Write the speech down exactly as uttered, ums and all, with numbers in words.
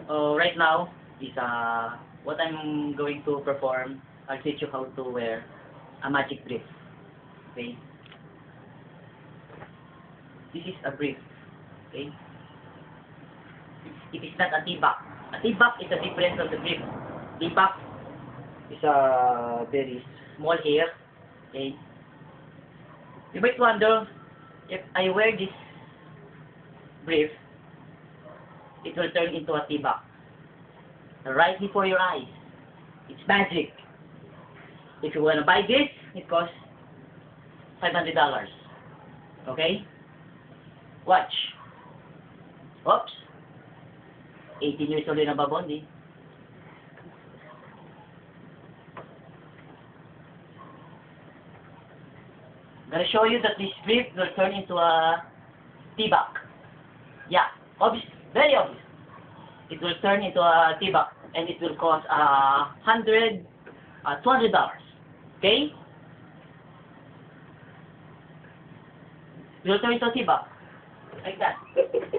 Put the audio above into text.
uh, right now is uh, what I'm going to perform. I'll teach you how to wear a magic brief. Okay? This is a brief. Okay? It is not a tibak. A tibak is a difference of the brief. Tibak is a very small hair. Okay? You might wonder, if I wear this brief, it will turn into a tibak. Right before your eyes. It's magic. If you want to buy this, it costs five hundred dollars. Okay? Watch. Oops. eighteen years old na ba, Bondi? I'm gonna show you that this brief will turn into a tibak. Yeah, obvious, very obvious. It will turn into a tibak, and it will cost a uh, hundred, uh, two hundred dollars. Okay? It will turn into a tibak, like that.